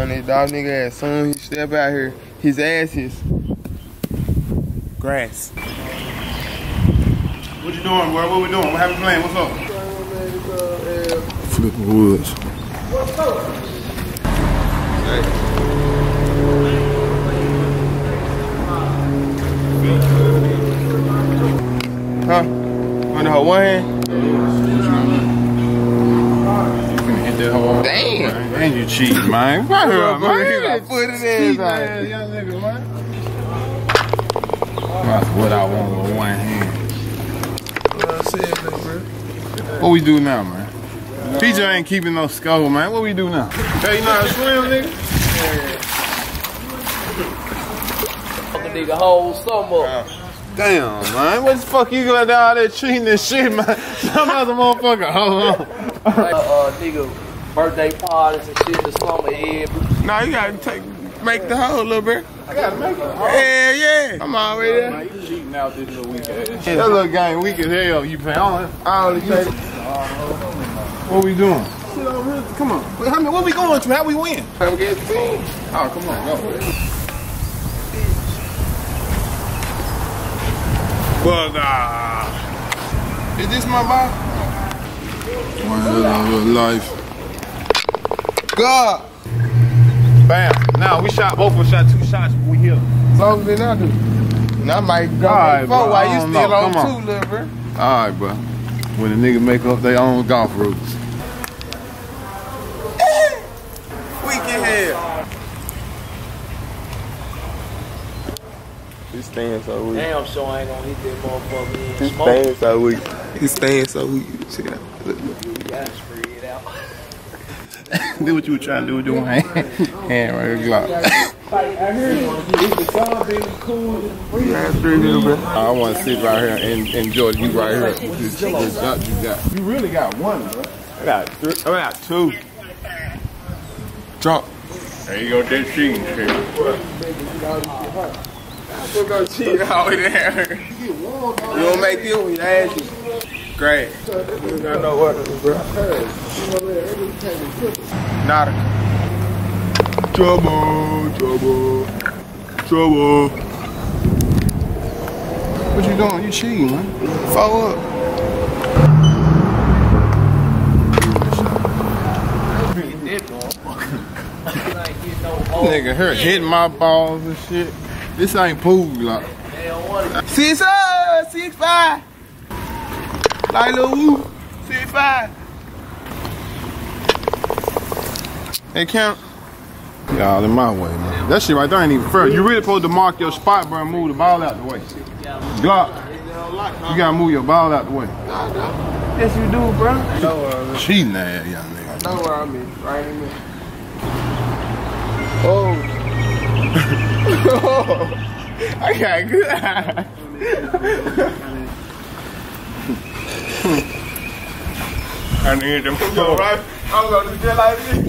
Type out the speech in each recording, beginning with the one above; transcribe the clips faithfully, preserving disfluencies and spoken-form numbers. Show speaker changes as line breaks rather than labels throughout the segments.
on that dog nigga ass. Soon as he step out here, his ass is grass.
What you doing, bro? What we doing? What have we playing? What's up?
Flipping woods.
What's up? Hey. Huh? On the whole one hand?
Hit that whole.
Damn.
And you cheating, man. Right here, man.
I put it in, man.
Young nigga, man. That's what I want with one hand.
What I said, bro.
What we do now, man? P J ain't keeping no score, man. What we do now? Hey, you know how to swim, nigga?
Fucking nigga whole summer.
Damn, man. What the fuck you going down there cheating and shit, man? Some other motherfucker. Hold on.
uh, uh, nigga, birthday parties and shit in the summer, yeah.
Nah, you gotta take, make the hole, little bit.
I gotta make it.
Hell yeah. I'm already there.
Man, you cheating out this little weak ass. That little game weak as hell. You play on it.
I only take it.
What we doing? Shit over here. Come on. Wait, how many, what we going to? How we win?
Come get the team.
Oh, come on. Go.
Bugger. Is this my ball?
One hell of a life.
God.
Bam. Now we shot both of us shot two shots. We here.
As long as they not do. And I might go
Alright,
four
bro.
while
I
you
don't
still
know.
on
Come on.
two, little bro.
All right, bro. When the nigga make up their own golf rules.
Weak in hell. He staying so weak.
Damn, sure I ain't gonna hit that motherfucker in.
He
Smoke.
staying so weak. He staying so weak. Check it out. Look, look.
You gotta spread it out.
Do what you were trying to do with your hand. Hand right Glock.
I heard you the song being cool and free.
Last three, little bro.
I want to sit right here and enjoy you right here. This, this shot you got. You really got one, bro.
I got three. I got two. Drop.
There you go, that cheating shit.
We're gonna cheat all the way there. You wanna make this one, you ask you. Great. You got no what, bro. Nada. Trouble, trouble, trouble.
What you doing? You cheating, man.
Follow up.
Nigga here hitting my balls and shit. This ain't pool, like.
Six, uh, six, five. Like Lil Woo. Six, five.
Hey, count. Y'all in my way, man. That shit right there ain't even fair. You really supposed to mark your spot, bro, and move the ball out the way. Glock, you gotta move your ball out the way.
Yes, you do, bro. I know where I'm
Cheating that young nigga.
I know where I'm in. Right in there. Oh. I got good eyes.
I need them.
All right. I'm gonna do just like this.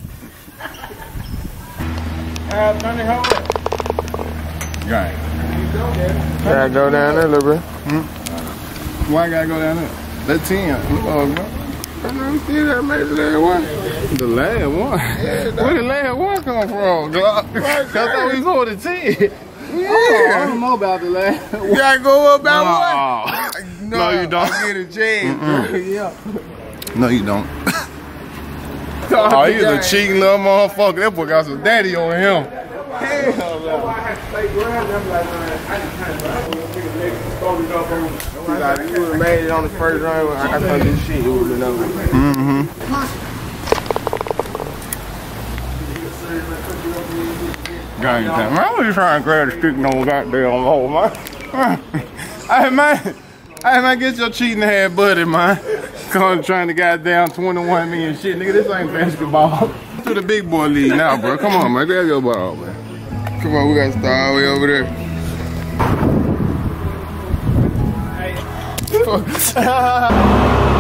Uh, turn the hell up. Right.
Gotta go down there, little bro.
Hmm? Why I gotta go down there? That ten. Oh, bro.
I know you still gotta make the last one.
The last one?
Yeah,
Where the last one come from, Glock? I thought we saw the ten.
Yeah.
Oh, I don't know about the last one.
You gotta go up by
No.
one.
No, you don't.
I get a jam, bro. Yeah.
No, you don't. Oh, he's a cheating little motherfucker. That boy got some daddy on him.
Hell no. Like, if you would've made it on the first round, I got some new shit, it would've been over.
Mm-hmm. God damn, man, I was trying to grab the stick no goddamn hole, man. Hey, man. Hey, man, get your cheating head buddy, man. Come trying to goddamn twenty-one million shit. Nigga, this ain't basketball. To the big boy league now, bro. Come on, man. Grab your ball, man.
Come on, we gotta start all the way over there.